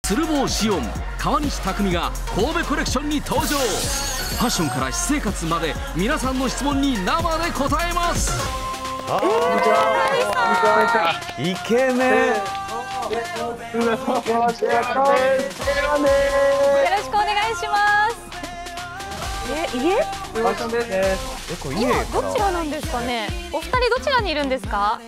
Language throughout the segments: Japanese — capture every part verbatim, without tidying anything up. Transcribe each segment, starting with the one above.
鶴房シオン川西拓実が神戸コレクションに登場。ファッションから私生活まで皆さんの質問に生で答えます。 あー、イケメン。 よろしくお願いします。え、家？今どちらなんですかね。お二人どちらにいるんですか？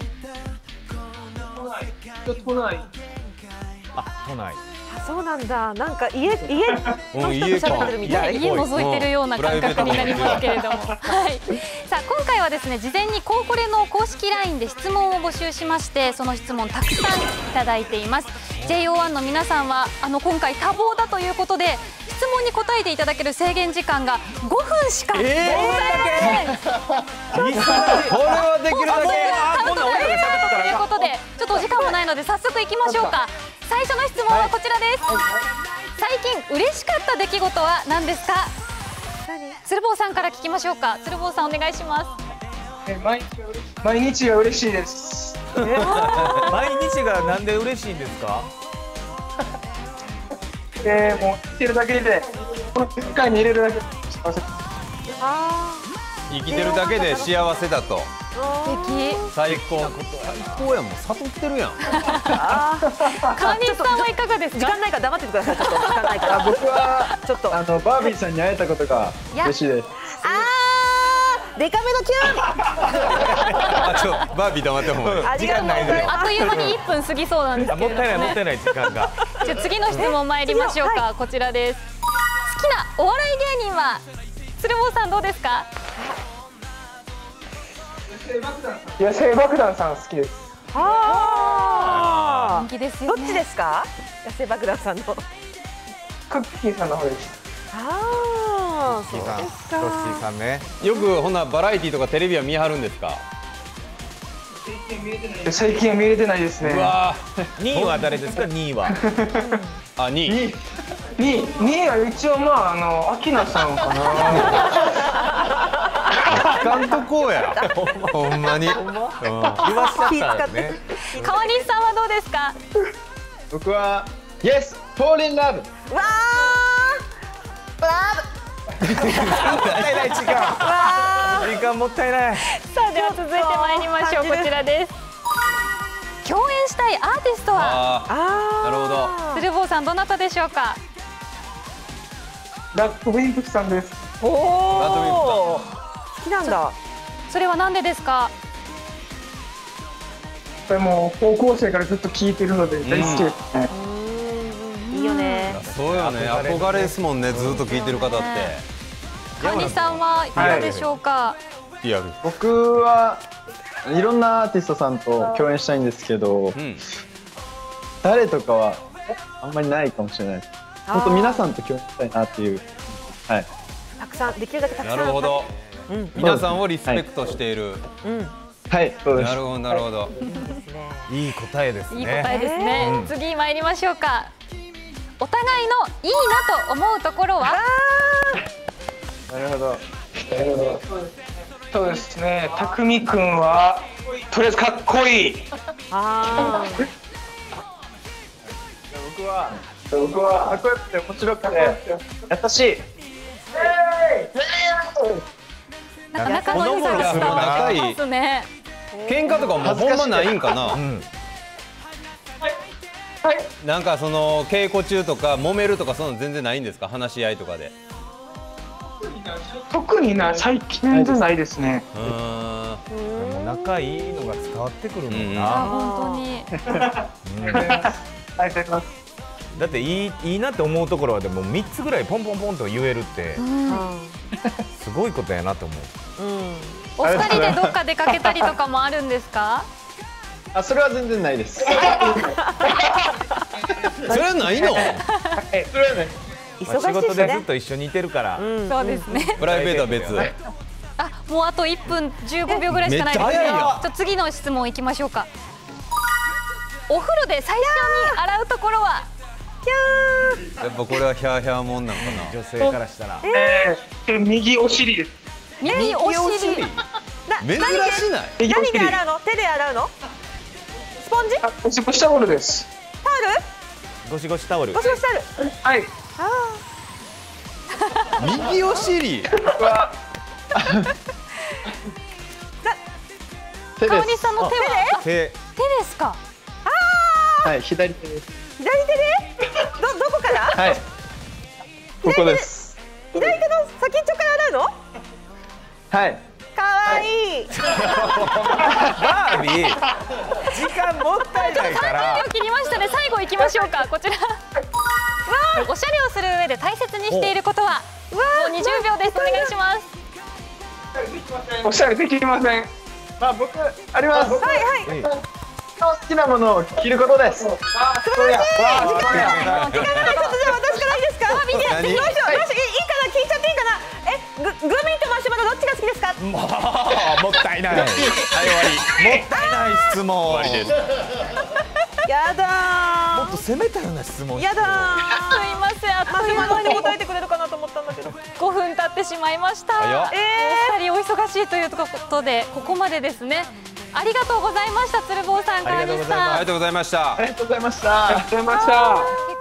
都内。 あ、都内。 あ、そうなんだ。なんか家家の人と喋ってるみたい。 家覗いてるような感覚になりますけれども、はい。さあ今回はですね、事前にコーコレの公式ラインで質問を募集しまして、その質問たくさんいただいています。ジェイオーワン の皆さんはあの今回多忙だということで、質問に答えていただける制限時間がごふんしかございません。 これはできるだけ。 カウントダウンということで、ちょっとお時間もないので早速いきましょうか。最初の質問はこちらです。最近嬉しかった出来事は何ですか？鶴房さんから聞きましょうか。鶴房さんお願いします。 毎毎日が嬉しいです。 毎日がなんで嬉しいんですか？ えー、もう生きてるだけで、この世界に入れるだけで幸せ。 生きてるだけで幸せだと。 素敵。 最高。最高やもん。悟ってるやん。 川西さんはいかがですか？ 時間ないから黙っててください。ちょっと時間ないから。 僕はちょっとあのバービーさんに会えたことが嬉しいです。 あー、デカめのキュン。 あ、ちょ、バービー黙っても時間ないので。 あっという間にいっぷん過ぎそうなんですけれどもね。 もったいないもったいない時間が。 じゃあ次の質問参りましょうか。こちらです。好きなお笑い芸人は鶴房さんどうですか？ 野生爆弾さん好きです。 あ人気ですあ。 よね。 どっちですか？野生爆弾さんの。 クッキーさんの方です。 ああ、そうさん、 ですロッか。 シーさんね。よくほなバラエティとかテレビは見張るんですか？ 最近は見れてないですね。 うわー、にいは誰ですか？にいは。あ、にい。 ににには一応まああのアキナさんかな。 聞かんとこうや。ほんまに。言わしちゃったよね。 川西さんはどうですか？ 僕は Yes, Fall in Love。 わー、わもったいない時間。時間もったいない。 さあでは続いて参りましょう。こちらです。共演したいアーティストは？ ああ。 あ、なるほど。 鶴房さんどなたでしょうか？ ラッドウィンプスさんです。 おお。好きなんだ。 それはなんでですか？ これもう高校生からずっと聞いてるので大好きですね。 いいよね。 そうよね。憧れですもんね。ずっと聞いてる方って。 川西さんはいかがでしょうか？ リアル。 僕はいろんなアーティストさんと共演したいんですけど、 うん。 誰とかはあんまりないかもしれないです。本当皆さんと共演したいなっていう。はい。 たくさんできるだけたくさ。 なんるほど。 うん。 皆さんをリスペクトしている。 うん。 はい、そうです。 なるほど、なるほど。 いいですね。 いい答えですね。 いい答えですね。次参りましょうか。お互いのいいなと思うところは？ なるほど。 なるほど。そうですね。たくみくんはとりあえずかっこいい。 ああ。 僕は僕はかっこよくて面白くて優しい。 なかなかの良さが伝わってますね。 喧嘩とかもほんまないんかな。 はい。 なんかその稽古中とか揉めるとかそんなの全然ないんですか？話し合いとかで。 特にな最近全然ないですね。 うーん。 でも仲いいのが伝わってくるもんあ、 な。 本当に。 ありがとうございます。 だっていいいいなって思うところはでもみっつぐらいポンポンポンと言えるってすごいことやなと思う。 うん。 お二人でどっか出かけたりとかもあるんですか？ あ、それは全然ないです。 それはないの？ はい。それはね。 まあ仕事でずっと一緒にいてるからそうですね。 プライベートは別。 あ、もうあといっぷんじゅうごびょうぐらいしかないですね。 めっちゃ早いやん。 じゃあ次の質問いきましょうか。お風呂で最初に洗うところは？ やっぱこれはヒャーヒャーもんなんかな。 女性からしたら。 えー、右お尻です。 右お尻。 珍しない？ 右お尻。 何で洗うの？手で洗うの？スポンジ？ あ、スポンジタオルです。 タオル？ ゴシゴシタオル。 ゴシゴシタオル。 はい。 右お尻。 手でかおりす。 さんの手は手。 手ですか。 はい、左手です。 左手で？どどこから？ はい。ここです。 左手の先っちょから洗うの？ はい。 かわいい。 バービー。時間もったいないから。 さんじゅうびょう切りましたね。最後行きましょうか。こちら。おしゃれをする上で大切にしていることは。もうにじゅうびょうです。お願いします。 おしゃれできません。 まあ僕あります。 はいはい。 好きなものを着ることです。 素晴らしい。時間ない。時間ない。ちょっとじゃあ私からいいですか？見てやっていきましょう。どうしよういいかな聞いちゃっていいかな。え、ググミとマシュマロどっちが好きですか？ もうもったいない。はい終わり。もったいない質問。終わりです。 やだもっと攻めたような質問。 やだすいません。あっマシュという間にマロで答えてくれるかなと思ったんだけど。 ごふん経ってしまいました。 早っお二人お忙しいということでここまでですね。ありがとうございました。鶴房さん、川西さん。 ありがとうございました。 ありがとうございました。 ありがとうございました。